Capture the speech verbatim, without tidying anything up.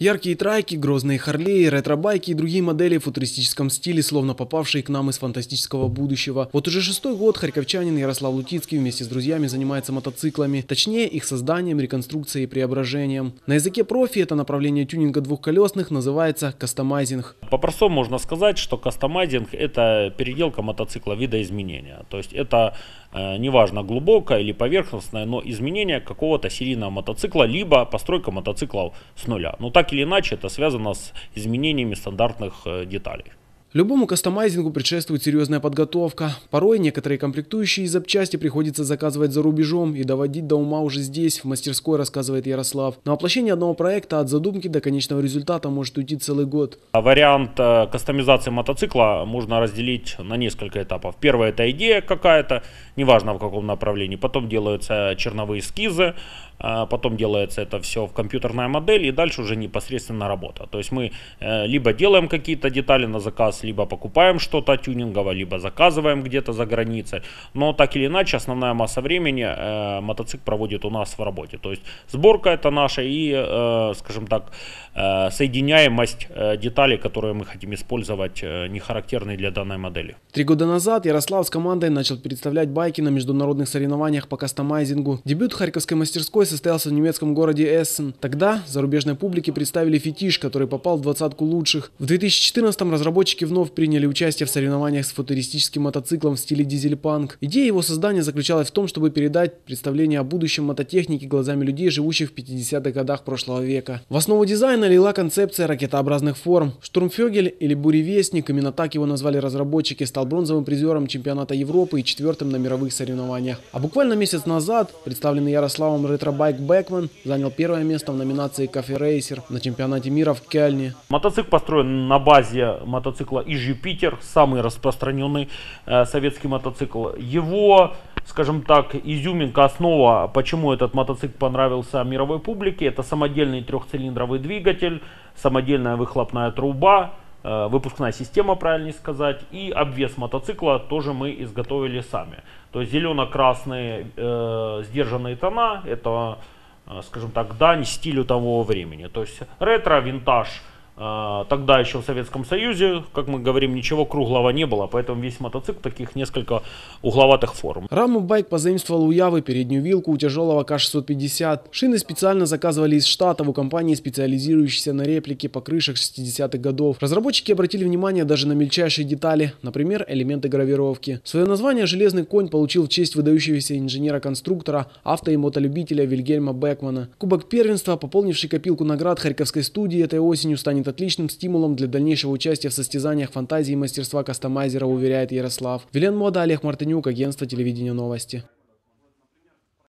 Яркие трайки, грозные Харлеи, ретро-байки и другие модели в футуристическом стиле, словно попавшие к нам из фантастического будущего. Вот уже шестой год харьковчанин Ярослав Лутицкий вместе с друзьями занимается мотоциклами, точнее их созданием, реконструкцией и преображением. На языке профи это направление тюнинга двухколесных называется кастомайзинг. По-простому можно сказать, что кастомайзинг – это переделка мотоцикла видоизменения. То есть это э, неважно глубокое или поверхностное, но изменение какого-то серийного мотоцикла, либо постройка мотоциклов с нуля. Ну так или иначе это связано с изменениями стандартных э, деталей. Любому кастомайзингу предшествует серьезная подготовка. Порой некоторые комплектующие и запчасти приходится заказывать за рубежом и доводить до ума уже здесь, в мастерской, рассказывает Ярослав. На воплощение одного проекта от задумки до конечного результата может уйти целый год. Вариант кастомизации мотоцикла можно разделить на несколько этапов. Первое – это идея какая-то, неважно в каком направлении. Потом делаются черновые эскизы, потом делается это все в компьютерная модель и дальше уже непосредственно работа. То есть мы либо делаем какие-то детали на заказ, либо покупаем что-то тюнинговое, либо заказываем где-то за границей. Но так или иначе основная масса времени э, мотоцикл проводит у нас в работе. То есть сборка это наша и, э, скажем так, э, соединяемость э, деталей, которые мы хотим использовать, э, не характерные для данной модели. Три года назад Ярослав с командой начал представлять байки на международных соревнованиях по кастомайзингу. Дебют харьковской мастерской состоялся в немецком городе Эссен. Тогда зарубежной публике представили фетиш, который попал в двадцатку лучших. В две тысячи четырнадцатом разработчики вновь приняли участие в соревнованиях с футуристическим мотоциклом в стиле дизель-панк. Идея его создания заключалась в том, чтобы передать представление о будущем мототехники глазами людей, живущих в пятидесятых годах прошлого века. В основу дизайна легла концепция ракетообразных форм. Штурмфёгель или буревестник, именно так его назвали разработчики, стал бронзовым призером чемпионата Европы и четвертым на мировых соревнованиях. А буквально месяц назад представленный Ярославом ретро-байк Бэкман занял первое место в номинации Cafe Racer на чемпионате мира в Кельне. Мотоцикл построен на базе мотоцикла Иж Юпитер, самый распространенный э, советский мотоцикл. Его, скажем так, изюминка, основа, почему этот мотоцикл понравился мировой публике, это самодельный трехцилиндровый двигатель, самодельная выхлопная труба, э, выпускная система, правильнее сказать, и обвес мотоцикла тоже мы изготовили сами. То есть зелено-красные э, сдержанные тона, это, э, скажем так, дань стилю того времени. То есть ретро, винтаж. Тогда еще в Советском Союзе, как мы говорим, ничего круглого не было, поэтому весь мотоцикл таких несколько угловатых форм. Раму байк позаимствовал у Явы, переднюю вилку у тяжелого К шестьсот пятьдесят. Шины специально заказывали из Штатов у компании, специализирующейся на реплике покрышек шестидесятых годов. Разработчики обратили внимание даже на мельчайшие детали, например, элементы гравировки. Свое название «Железный конь» получил в честь выдающегося инженера-конструктора, авто- и мотолюбителя Вильгельма Бэкмана. Кубок первенства, пополнивший копилку наград Харьковской студии этой осенью, станет отличным стимулом для дальнейшего участия в состязаниях фантазии и мастерства кастомайзера, уверяет Ярослав. Вилен Мода, Олег Мартынюк, агентство телевидения новости.